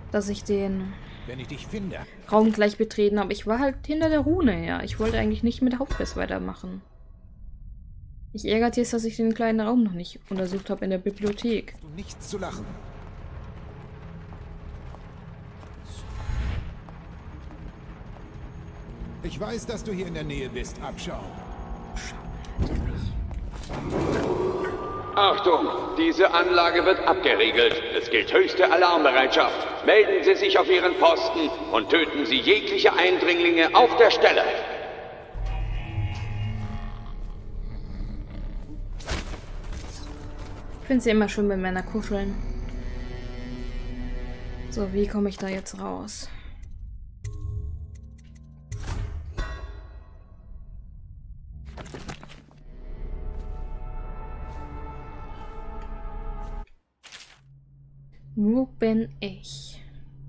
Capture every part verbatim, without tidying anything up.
dass ich den Wenn ich dich finde. Raum gleich betreten habe. Ich war halt hinter der Rune, ja. Ich wollte eigentlich nicht mit Hauptquest weitermachen. Ich ärgere jetzt, dass ich den kleinen Raum noch nicht untersucht habe in der Bibliothek. Du nichts zu lachen. Ich weiß, dass du hier in der Nähe bist. Abschau. Achtung, diese Anlage wird abgeriegelt. Es gilt höchste Alarmbereitschaft. Melden Sie sich auf Ihren Posten und töten Sie jegliche Eindringlinge auf der Stelle. Ich finde es ja immer schön, wenn Männer kuscheln. So, wie komme ich da jetzt raus? Wo bin ich?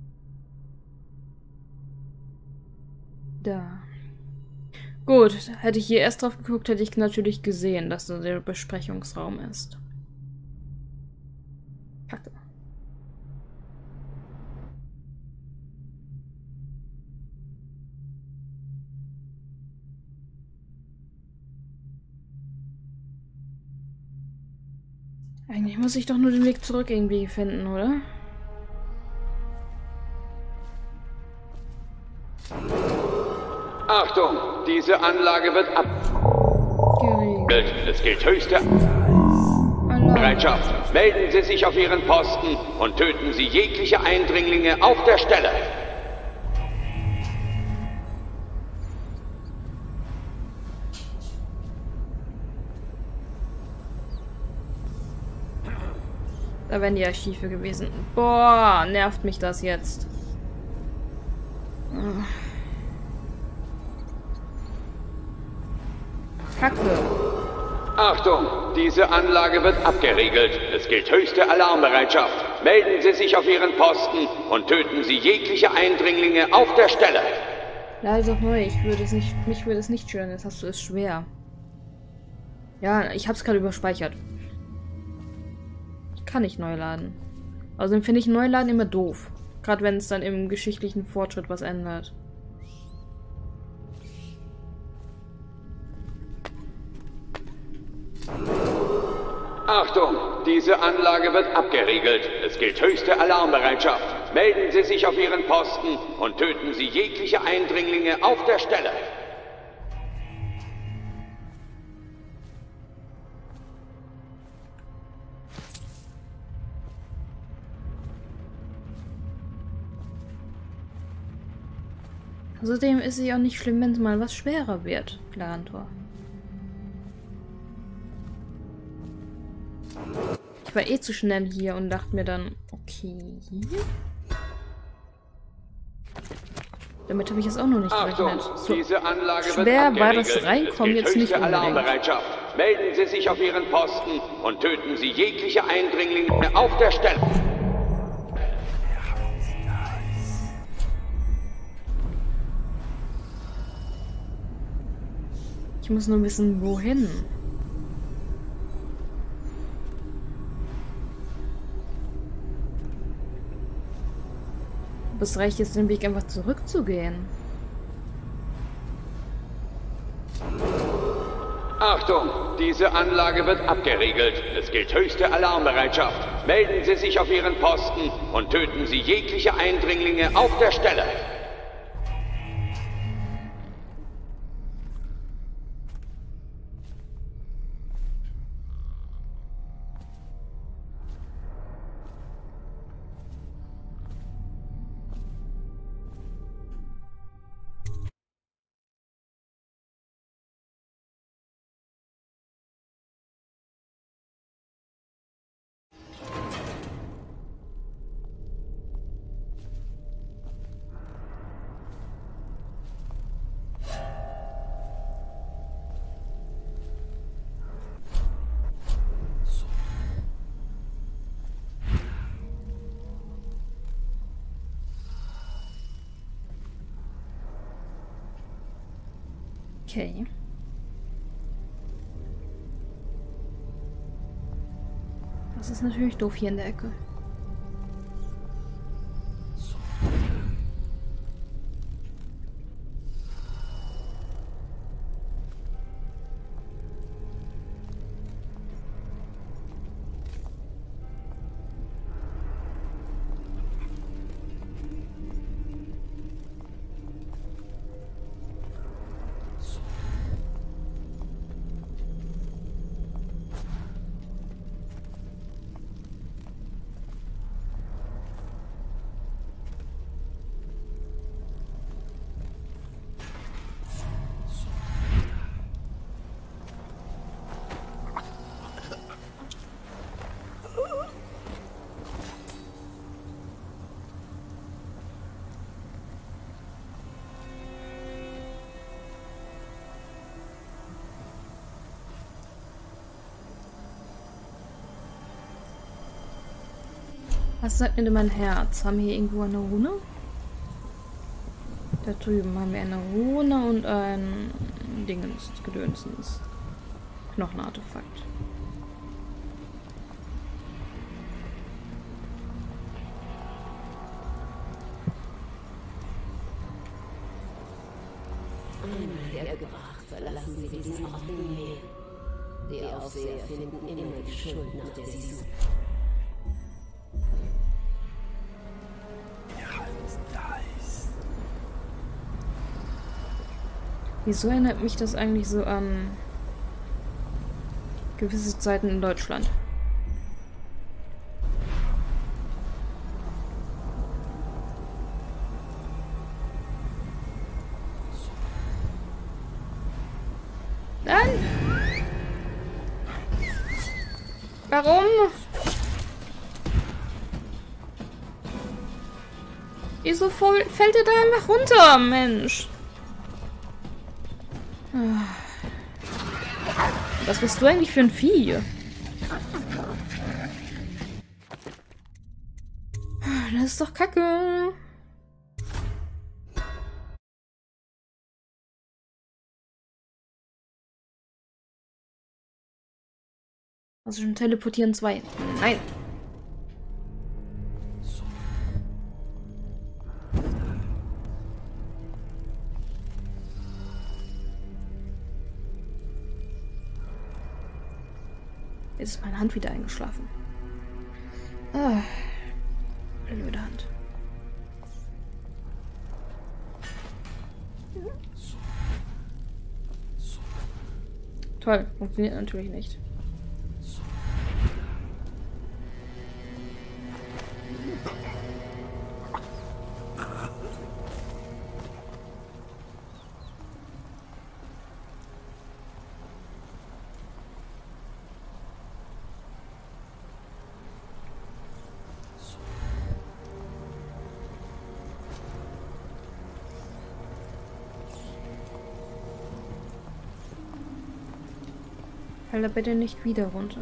Da. Gut, hätte ich hier erst drauf geguckt, hätte ich natürlich gesehen, dass da der Besprechungsraum ist. Kacke. Eigentlich muss ich doch nur den Weg zurück irgendwie finden, oder? Achtung, diese Anlage wird abgeriegelt. Es gilt höchste Bereitschaft. Melden Sie sich auf Ihren Posten und töten Sie jegliche Eindringlinge auf der Stelle. Da wären die Archive gewesen. Boah, nervt mich das jetzt. Kacke. Achtung, diese Anlage wird abgeriegelt. Es gilt höchste Alarmbereitschaft. Melden Sie sich auf Ihren Posten und töten Sie jegliche Eindringlinge auf der Stelle. Leider doch neu. Ich würde es nicht, mich würde es nicht stören. Jetzt hast du es schwer. Ja, ich habe es gerade überspeichert. Ich kann nicht neu laden. Außerdem finde ich Neuladen immer doof. Gerade wenn es dann im geschichtlichen Fortschritt was ändert. Achtung, diese Anlage wird abgeriegelt. Es gilt höchste Alarmbereitschaft. Melden Sie sich auf Ihren Posten und töten Sie jegliche Eindringlinge auf der Stelle. Außerdem ist es ja auch nicht schlimm, wenn es mal was schwerer wird, Glarantor. Ich war eh zu schnell hier und dachte mir dann, okay. Damit habe ich es auch noch nicht gerechnet. So diese Anlage schwer wird war das abgeriegelt. Reinkommen jetzt nicht unbedingt. Alarmbereitschaft. Melden Sie sich auf Ihren Posten und töten Sie jegliche Eindringlinge auf der Stelle. Ich muss nur wissen, wohin. Aber es reicht jetzt, den Weg einfach zurückzugehen. Achtung, diese Anlage wird abgeriegelt. Es gilt höchste Alarmbereitschaft. Melden Sie sich auf Ihren Posten und töten Sie jegliche Eindringlinge auf der Stelle. Okay. Das ist natürlich doof hier in der Ecke. So. Was sagt mir denn mein Herz? Haben wir hier irgendwo eine Rune? Da drüben haben wir eine Rune und ein Dingens, Gedönsens. Knochenartefakt. Einmal hergebracht, verlassen Sie diesen Ort nie mehr. Die Aufseher finden immer die Schuld, nach der sie suchen. Wieso erinnert mich das eigentlich so an gewisse Zeiten in Deutschland? Nein! Warum? Wieso fällt er da einfach runter, Mensch? Was bist du eigentlich für ein Vieh? Das ist doch Kacke. Also schon teleportieren zwei. Nein. Jetzt ist meine Hand wieder eingeschlafen. Ah, blöde Hand. Toll, funktioniert natürlich nicht. Fall da bitte nicht wieder runter.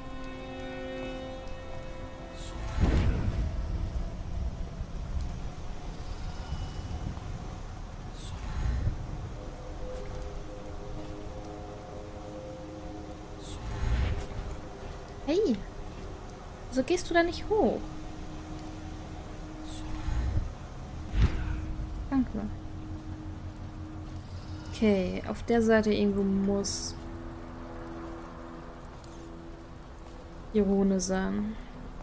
Hey! Wieso gehst du da nicht hoch? Danke. Okay, auf der Seite irgendwo muss die Rune sein.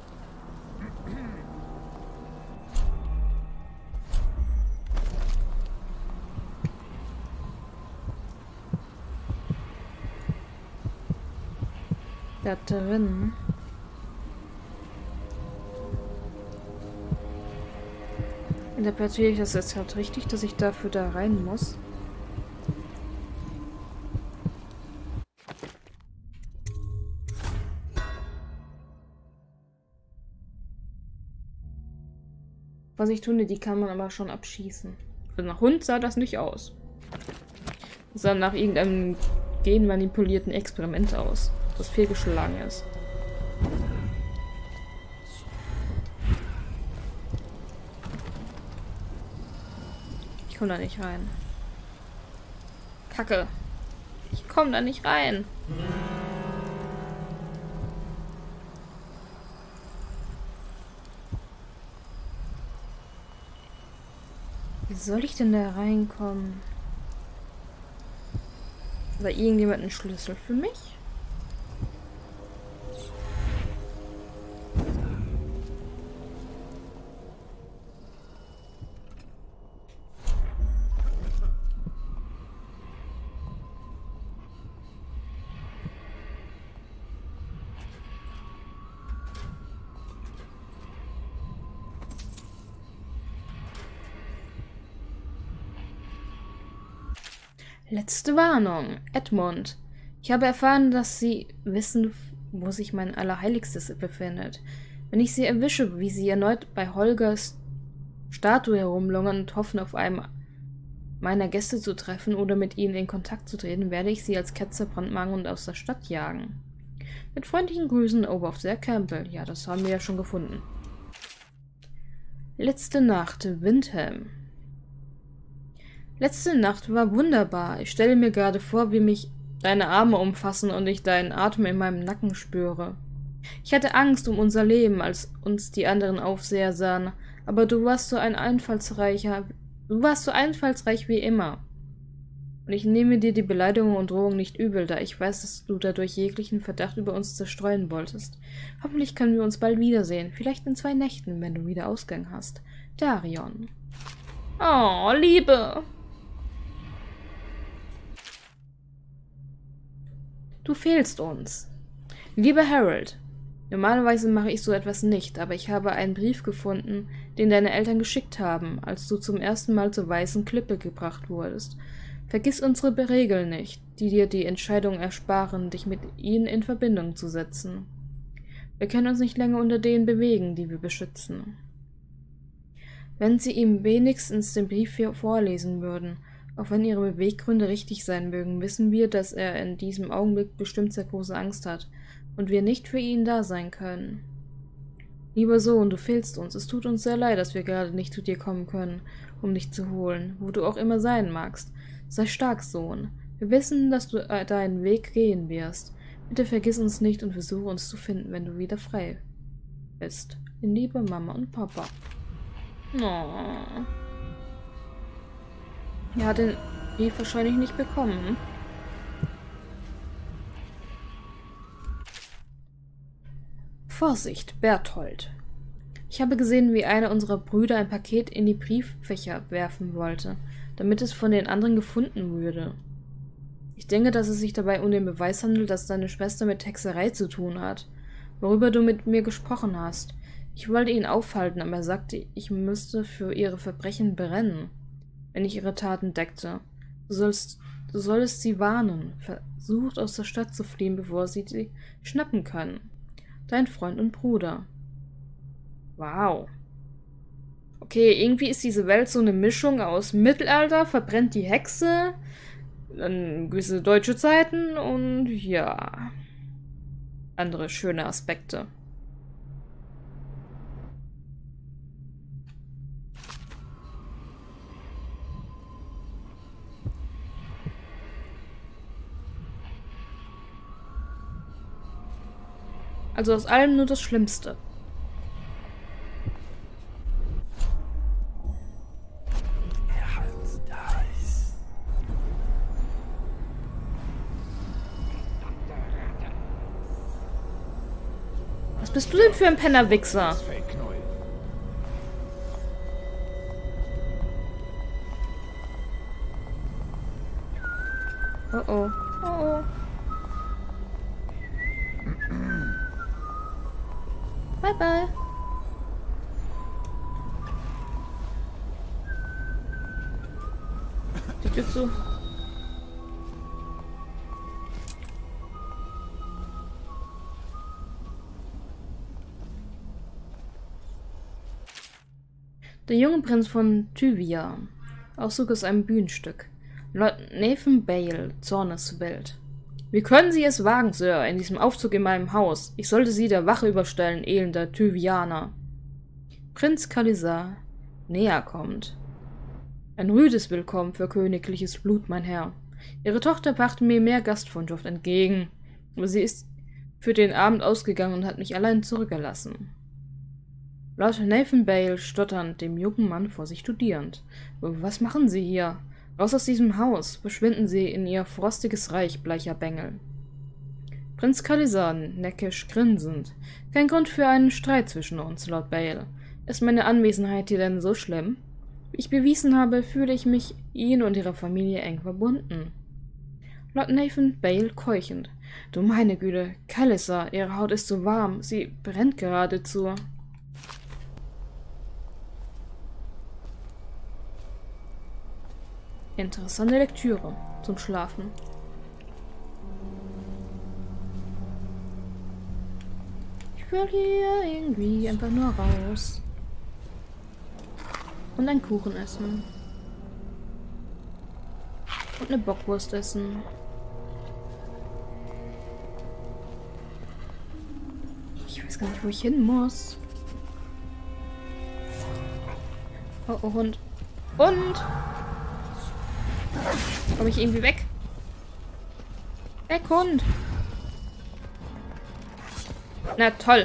Da drin. Interpretiere ich das jetzt gerade richtig, dass ich dafür da rein muss? Was ich tue, die kann man aber schon abschießen. Also nach Hund sah das nicht aus. Das sah nach irgendeinem genmanipulierten Experiment aus, das fehlgeschlagen ist. Ich komme da nicht rein. Kacke. Ich komme da nicht rein. Wie soll ich denn da reinkommen? Hat da irgendjemand einen Schlüssel für mich? Letzte Warnung. Edmund. Ich habe erfahren, dass Sie wissen, wo sich mein Allerheiligstes befindet. Wenn ich Sie erwische, wie Sie erneut bei Holgers Statue herumlungern und hoffen, auf einem meiner Gäste zu treffen oder mit ihnen in Kontakt zu treten, werde ich Sie als Ketzer brandmarken und aus der Stadt jagen. Mit freundlichen Grüßen, Oberoffizier Campbell. Ja, das haben wir ja schon gefunden. Letzte Nacht, Windhelm. Letzte Nacht war wunderbar. Ich stelle mir gerade vor, wie mich deine Arme umfassen und ich deinen Atem in meinem Nacken spüre. Ich hatte Angst um unser Leben, als uns die anderen Aufseher sahen, aber du warst so ein einfallsreicher, du warst so einfallsreich wie immer. Und ich nehme dir die Beleidigung und Drohung nicht übel, da ich weiß, dass du dadurch jeglichen Verdacht über uns zerstreuen wolltest. Hoffentlich können wir uns bald wiedersehen, vielleicht in zwei Nächten, wenn du wieder Ausgang hast. Darion. Oh, Liebe! Du fehlst uns. Lieber Harold, normalerweise mache ich so etwas nicht, aber ich habe einen Brief gefunden, den deine Eltern geschickt haben, als du zum ersten Mal zur Weißen Klippe gebracht wurdest. Vergiss unsere Regeln nicht, die dir die Entscheidung ersparen, dich mit ihnen in Verbindung zu setzen. Wir können uns nicht länger unter denen bewegen, die wir beschützen. Wenn sie ihm wenigstens den Brief hier vorlesen würden, auch wenn ihre Beweggründe richtig sein mögen, wissen wir, dass er in diesem Augenblick bestimmt sehr große Angst hat und wir nicht für ihn da sein können. Lieber Sohn, du fehlst uns. Es tut uns sehr leid, dass wir gerade nicht zu dir kommen können, um dich zu holen, wo du auch immer sein magst. Sei stark, Sohn. Wir wissen, dass du deinen Weg gehen wirst. Bitte vergiss uns nicht und versuche uns zu finden, wenn du wieder frei bist. In Liebe, Mama und Papa. Oh. Er hat den Brief wahrscheinlich nicht bekommen. Vorsicht, Berthold. Ich habe gesehen, wie einer unserer Brüder ein Paket in die Brieffächer werfen wollte, damit es von den anderen gefunden würde. Ich denke, dass es sich dabei um den Beweis handelt, dass deine Schwester mit Hexerei zu tun hat, worüber du mit mir gesprochen hast. Ich wollte ihn aufhalten, aber er sagte, ich müsste für ihre Verbrechen brennen, wenn ich ihre Taten deckte. Du sollst, du solltest sie warnen. Versucht, aus der Stadt zu fliehen, bevor sie sie schnappen können. Dein Freund und Bruder. Wow. Okay, irgendwie ist diese Welt so eine Mischung aus Mittelalter, verbrennt die Hexe, dann gewisse deutsche Zeiten und ja, andere schöne Aspekte. Also aus allem nur das Schlimmste. Was bist du denn für ein Pennerwichser? Oh oh. Oh oh. Bye bye. Die Tür zu. Der junge Prinz von Tyvia. Auszug aus einem Bühnenstück. Lord Nathan Bale, Zorneswild. Wie können Sie es wagen, Sir, in diesem Aufzug in meinem Haus? Ich sollte Sie der Wache überstellen, elender Tyvianer. Prinz Khalisar näher kommt. Ein rüdes Willkommen für königliches Blut, mein Herr. Ihre Tochter brachte mir mehr Gastfreundschaft entgegen, aber sie ist für den Abend ausgegangen und hat mich allein zurückgelassen. Lord Nathan Bale stotternd, dem jungen Mann vor sich studierend. Was machen Sie hier? Raus aus diesem Haus, verschwinden Sie in Ihr frostiges Reich, bleicher Bengel. Prinz Khalisar, neckisch grinsend. Kein Grund für einen Streit zwischen uns, Lord Bale. Ist meine Anwesenheit hier denn so schlimm? Wie ich bewiesen habe, fühle ich mich Ihnen und Ihrer Familie eng verbunden. Lord Nathan Bale keuchend. Du meine Güte, Khalisar, Ihre Haut ist so warm, sie brennt geradezu. Interessante Lektüre zum Schlafen. Ich will hier irgendwie einfach nur raus. Und einen Kuchen essen. Und eine Bockwurst essen. Ich weiß gar nicht, wo ich hin muss. Oh, oh, Hund. Und? Komme ich irgendwie weg? Weg, Hund! Na toll!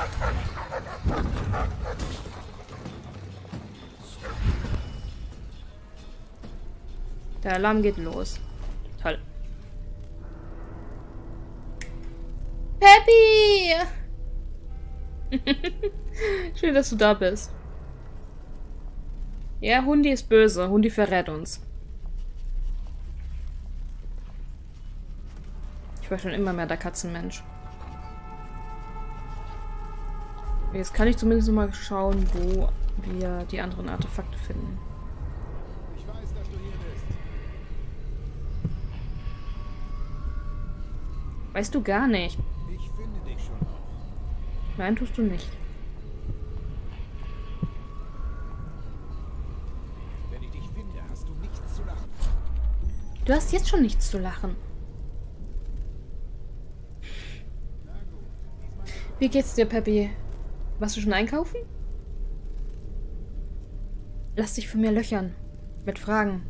Der Alarm geht los. Toll. Peppy! Schön, dass du da bist. Ja, Hundi ist böse. Hundi verrät uns. Ich war schon immer mehr der Katzenmensch. Jetzt kann ich zumindest mal schauen, wo wir die anderen Artefakte finden. Ich weiß, dass du hier bist. Weißt du gar nicht. Ich finde dich schon noch. Nein, tust du nicht. Wenn ich dich finde, hast du nichts zu lachen. Du hast jetzt schon nichts zu lachen. Wie geht's dir, Peppy? Warst du schon einkaufen? Lass dich von mir löchern. Mit Fragen.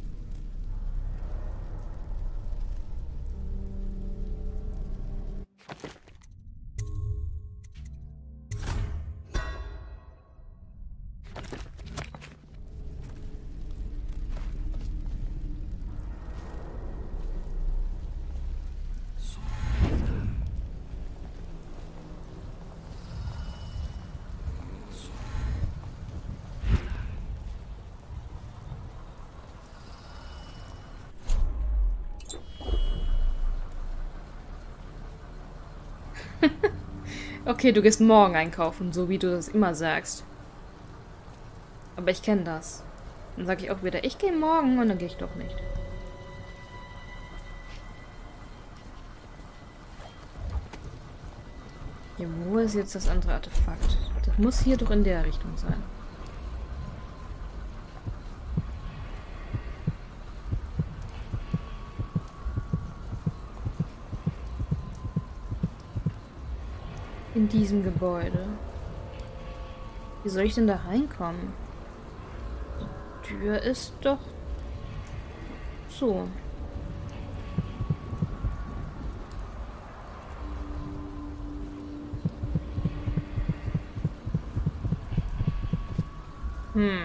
Okay, du gehst morgen einkaufen, so wie du das immer sagst. Aber ich kenne das. Dann sage ich auch wieder, ich gehe morgen und dann gehe ich doch nicht. Ja, wo ist jetzt das andere Artefakt? Das muss hier doch in der Richtung sein. In diesem Gebäude. Wie soll ich denn da reinkommen? Die Tür ist doch so. Hm.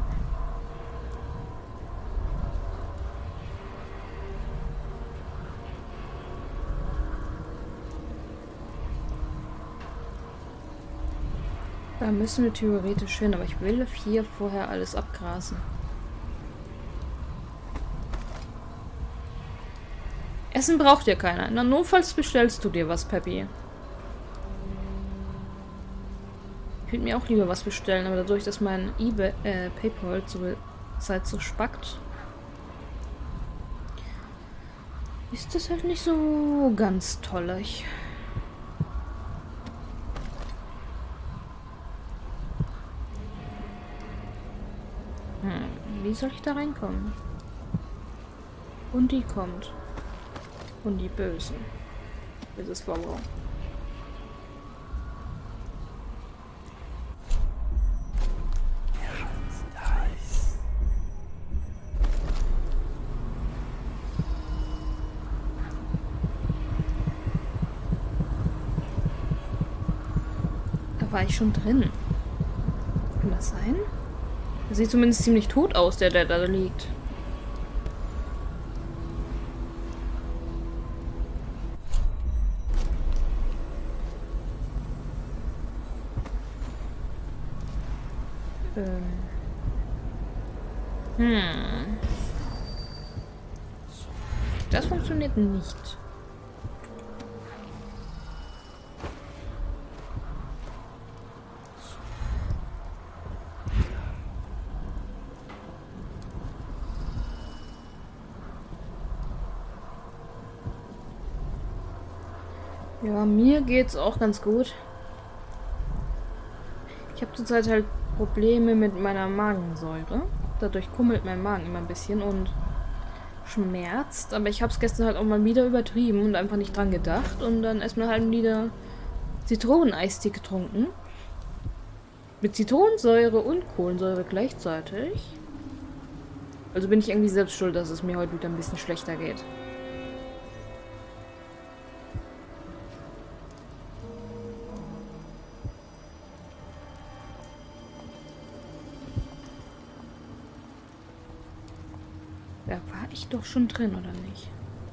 Da müssen wir theoretisch hin, aber ich will hier vorher alles abgrasen. Essen braucht ja keiner. Na, notfalls bestellst du dir was, Peppy. Ich würde mir auch lieber was bestellen, aber dadurch, dass mein eBay, äh, PayPal zur Zeit so spackt, ist das halt nicht so ganz tollig. Hm, wie soll ich da reinkommen? Und die kommt. Und die Bösen. Dieses Vorwurf. Da war ich schon drin. Kann das sein? Der sieht zumindest ziemlich tot aus, der, der da liegt. Ähm. Hm. Das funktioniert nicht. Ja, mir geht's auch ganz gut. Ich habe zurzeit halt Probleme mit meiner Magensäure. Dadurch kummelt mein Magen immer ein bisschen und schmerzt. Aber ich habe es gestern halt auch mal wieder übertrieben und einfach nicht dran gedacht. Und dann erstmal halt wieder Zitroneneistee getrunken. Mit Zitronensäure und Kohlensäure gleichzeitig. Also bin ich irgendwie selbst schuld, dass es mir heute wieder ein bisschen schlechter geht. Da war ich doch schon drin, oder nicht?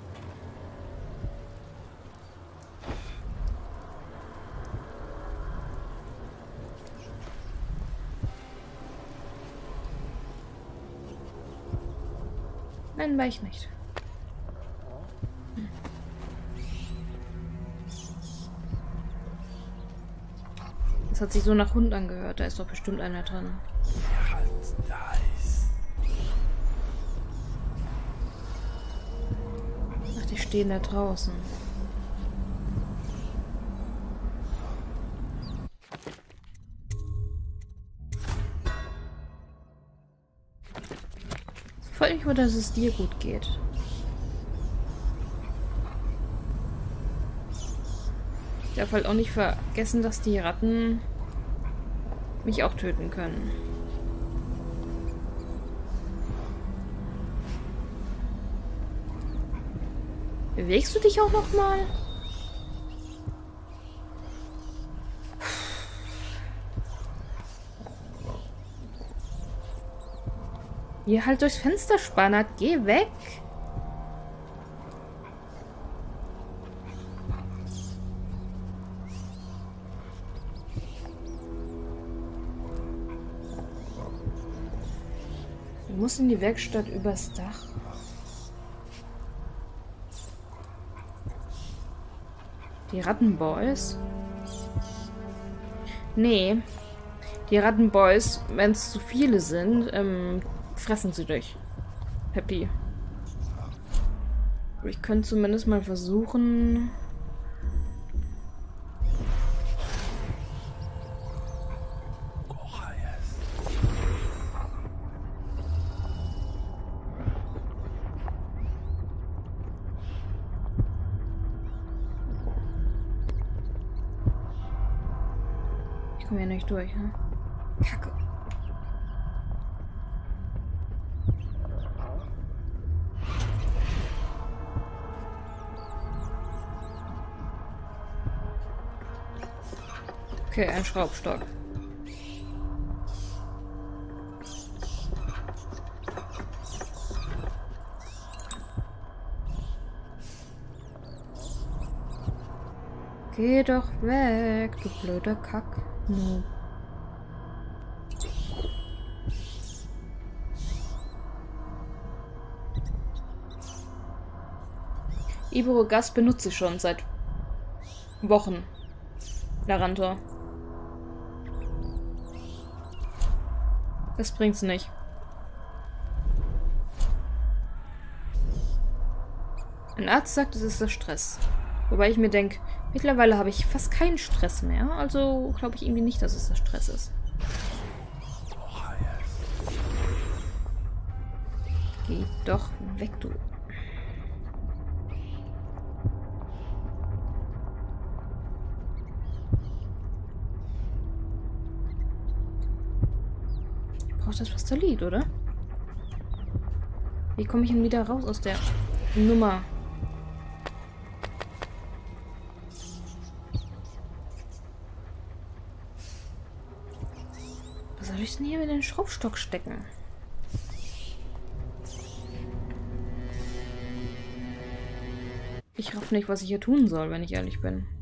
Nein, war ich nicht. Hm. Das hat sich so nach Hund angehört. Da ist doch bestimmt einer drin. Ach, die stehen da draußen. Freut mich nur, dass es dir gut geht. Ich darf halt auch nicht vergessen, dass die Ratten mich auch töten können. Bewegst du dich auch noch mal? Hier halt durchs Fenster spannert. Geh weg. Du musst in die Werkstatt übers Dach. Die Rattenboys? Nee. Die Rattenboys, wenn es zu viele sind, ähm, fressen sie dich. Happy. Ich könnte zumindest mal versuchen... Ich komme hier nicht durch, ne? Kacke. Okay, ein Schraubstock. Geh doch weg, du blöder Kack. No. Iburogas benutze ich schon seit Wochen. Larantor. Das bringt's nicht. Ein Arzt sagt, es ist der Stress. Wobei ich mir denke, mittlerweile habe ich fast keinen Stress mehr. Also glaube ich irgendwie nicht, dass es der Stress ist. Geh doch weg, du. Das Pastellit, oder? Wie komme ich denn wieder raus aus der Nummer? Was soll ich denn hier mit den Schraubstock stecken? Ich raff nicht, was ich hier tun soll, wenn ich ehrlich bin.